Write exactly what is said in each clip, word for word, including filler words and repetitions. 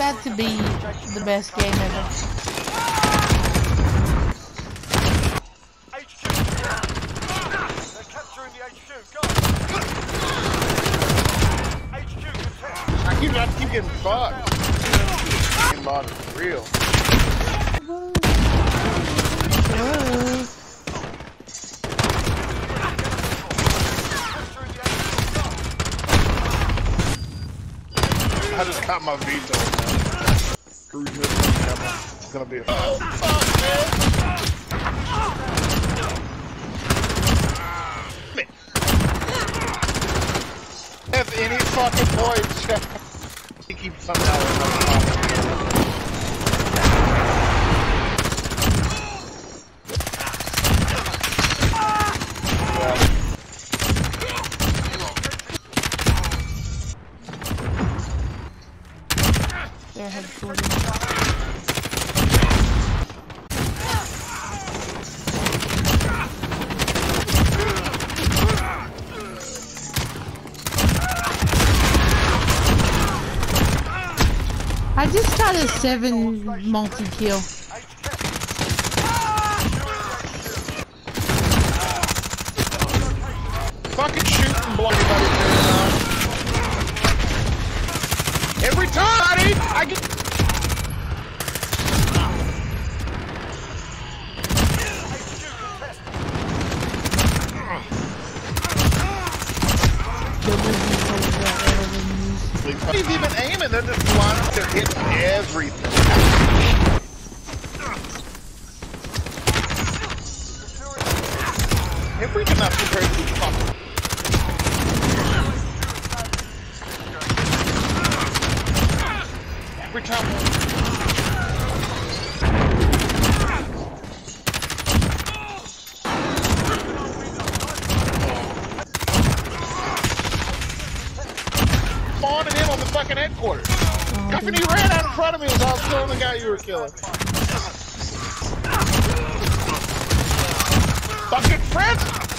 that to be the best game ever. H Q. They're capturing the H Q. Go. H Q contest. I keep, I keep getting fucked. Game mod is real. I just caught my veto. Cruise missile camera. It's gonna be a oh, fuck, man. Have any fucking points? He keeps somehow in my pocket. Their headquarters. I just got a seven multi-kill. Fucking shoot and block everybody. Every time I get. He's even aiming, they're just flying up to hit everything. If we cannot prepare to be fucking. Every time. Spawning in on the fucking headquarters. Oh, Company dude. Ran out in front of me as I was killing the guy you were killing. Fucking friend!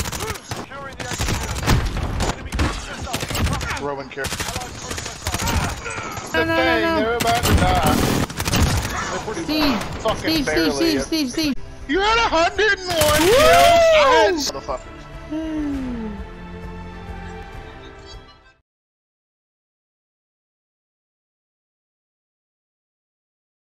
Rowan care. No, no, no, no. They're about to die. Steve, Steve, Steve, Steve, Steve, Steve. You had a hundred and one kills. I had